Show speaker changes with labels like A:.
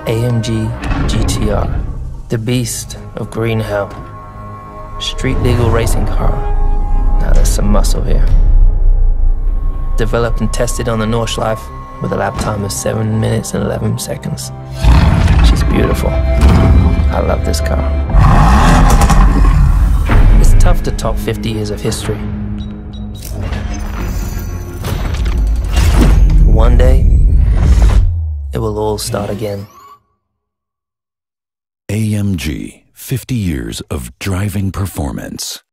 A: AMG GTR, the beast of green hell. Street legal racing car. Now there's some muscle here. Developed and tested on the Nordschleife with a lap time of 7 minutes and 11 seconds. She's beautiful. I love this car. It's tough to top 50 years of history. One day, it will all start again.
B: AMG, 50 years of driving performance.